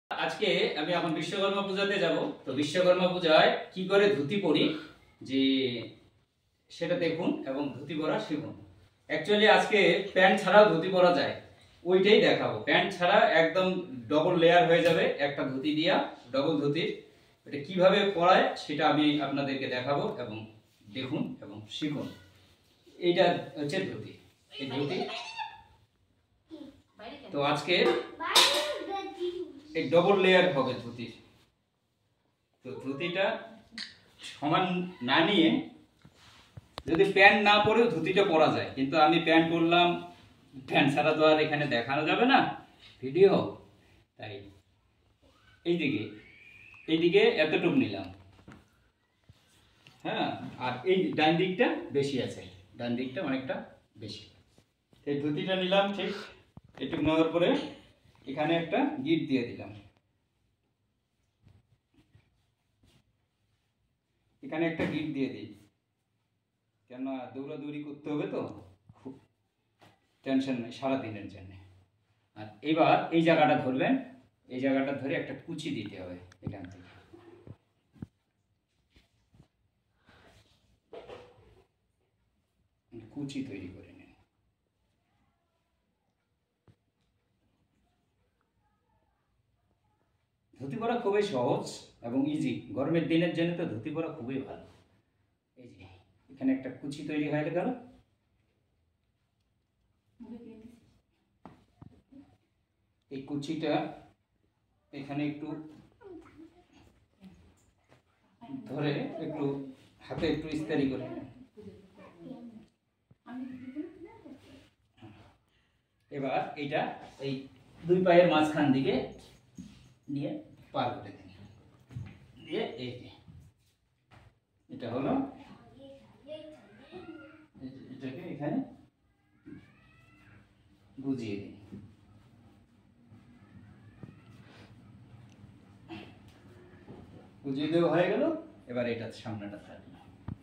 আজকে আমি এখন বিশ্বকর্মা পূজাতে যাব। তো বিশ্বকর্মা পূজায় কি করে ধুতি পরি যে সেটা দেখুন এবং ধুতি পরা শিখুন। অ্যাকচুয়ালি আজকে প্যান্ট ছাড়াও ধুতি পরা যায়, ওইটাই দেখাবো। প্যান্ট ছাড়া একদম ডবল লেয়ার হয়ে যাবে একটা ধুতি দিয়া, ডবল ধুতি। এটা কিভাবে পরায় সেটা আমি আপনাদেরকে দেখাবো এবং দেখুন এবং শিখুন। এইটা হচ্ছে ধুতি, এই ধুতি। তো আজকে এই ডবল লেয়ার হবে ধুতির। তো ধুতিটা সমান না নিয়ে, যদি প্যান্ট না পরেও ধুতিটা পরা যায়, কিন্তু আমি প্যান্ট পরলাম, প্যান্ট ছাড়া তো আর এখানে দেখানো যাবে না ভিডিও, তাই এইদিকে এতটুকু নিলাম। হ্যাঁ, আর এই ডান দিকটা বেশি আছে, ডান দিকটা অনেকটা বেশি। এই ধুতিটা নিলাম, ঠিক এটুকু নেওয়ার পরে এখানে একটা গিট দিয়ে দিলাম। এখানে একটা গিট দিয়ে দিই, কেন দৌড়াদৌড়ি করতে হবে তো, খুব টেনশন নেই সারাদিনের জন্য। আর এবার এই জায়গাটা ধরবেন, এই জায়গাটা ধরে একটা কুচি দিতে হবে এখান থেকে। কুচি তৈরি করে নিন। ধুতি পরা খুবই সহজ এবং ইজি। গরমের দিনের জন্য তো ধুতি পরা খুবই ভালো। এই যে এখানে একটা কুচি তৈরি হয়ে গেল। এই কুচিটা এখানে একটু ধরে একটু হাতে একটু ইস্তারি করে নেন। এবার এটা এই দুই পায়ের মাঝখান দিকে নিয়ে পার করে দিন, দিয়ে এই এটা হলো, এটাকে এখানে বুঝিয়ে দিন। বুঝিয়ে দেওয়া হয়ে গেল। এবার এটা সামনেটা থাকবে।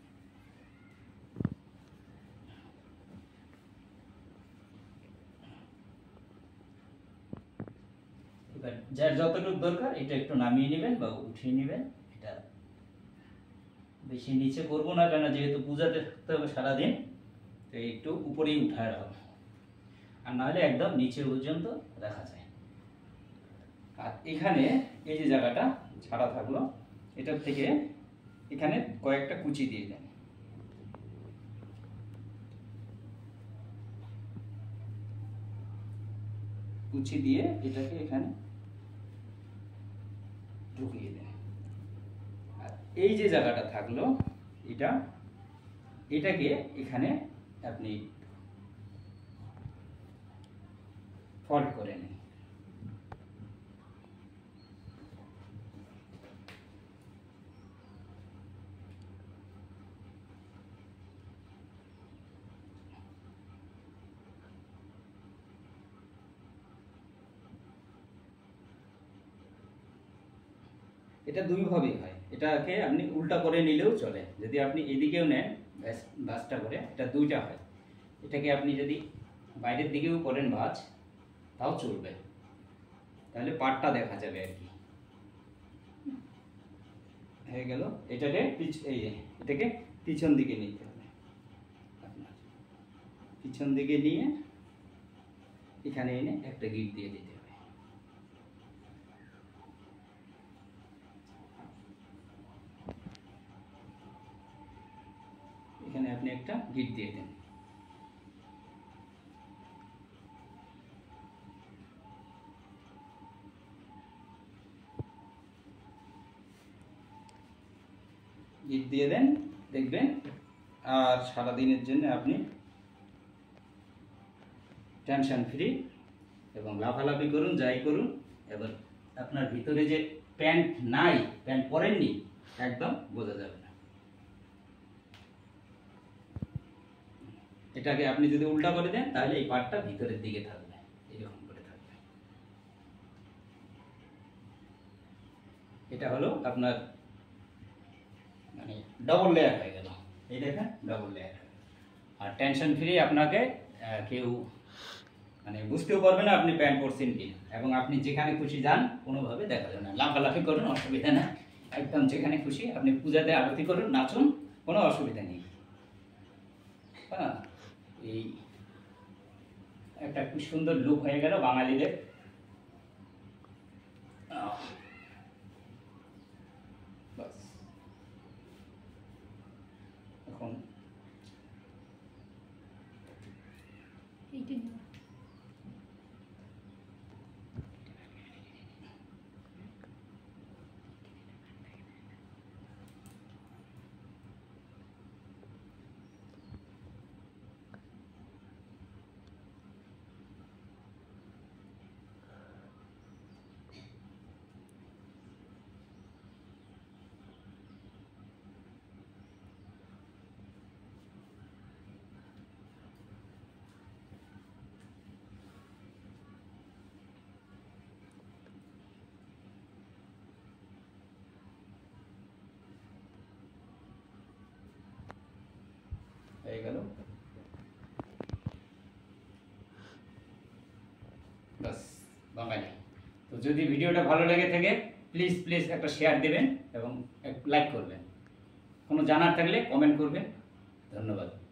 এবার যার যতটুকু দরকার এটা একটু নামিয়ে নেবেন বা উঠিয়ে নেবেন। এটা বেশি নিচে করবো না, কেন যেহেতু পূজাতে থাকতে হবে সারাদিন, তো একটু উপরেই উঠায় রাখবো, আর নাহলে একদম নিচে পর্যন্ত রাখা যায়। আর এখানে এই যে জায়গাটা ছাড়া থাকলো, এটার থেকে এখানে কয়েকটা কুচি দিয়ে দেন। কুচি দিয়ে এটাকে এখানে ঢুকিয়ে দেন। আর এই যে জায়গাটা থাকলো, এটাকে এখানে আপনি ফল্ড করে নিন। এটা দুই ভাবেই হয়। এটাকে আপনি উল্টা করে নিলেও চলে, যদি আপনি এদিকেও নেন ভাঁজটা করে, এটা দুইটা হয়। এটাকে আপনি যদি বাইরের দিকেও করেন ভাঁজ, তাও চলবে, তাহলে পাটটা দেখা যাবে আর কি। হয়ে গেল। এটাকে এটাকে পিছন দিকে নিতে হবে। আপনার পিছন দিকে নিয়ে এখানে এনে একটা গিট দিয়ে দিতে হবে। এখানে আপনি একটা গিট দিয়ে দেন। গিট দিয়ে দেন, দেখবেন আর সারাদিনের জন্য আপনি টেনশন ফ্রি এবং লাফালাফি করুন, যাই করুন। এবার আপনার ভিতরে যে প্যান্ট নাই, প্যান্ট পরেননি, একদম বোঝা যাবে না। এটাকে আপনি যদি উল্টা করে দেন, তাহলে এই পার্টটা ভিতরের দিকে থাকবে, এরকম করে থাকবে। এটা হলো আপনার মানে ডবল লেয়ার হয়ে গেল। এই দেখেন ডবল লেয়ার। আর টেনশন ফ্রি আপনাকে কেউ মানে বুঝতেও পারবে না আপনি প্যান্ট পরছেন কিনা। এবং আপনি যেখানে খুশি যান, কোনোভাবে দেখা যাবে না, লাফালাফি করুন, অসুবিধা না। একদম যেখানে খুশি আপনি পূজাতে আরতি করুন, নাচুন, কোনো অসুবিধা নেই। হ্যাঁ, এই একটা খুব সুন্দর লুক হয়ে গেল বাঙালিদের। বাস এখন হয়ে গেল। বাস বাঙালি। তো যদি ভিডিওটা ভালো লেগে থাকে প্লিজ প্লিজ একটা শেয়ার দেবেন এবং লাইক করবেন। কোনো জানার থাকলে কমেন্ট করবেন। ধন্যবাদ।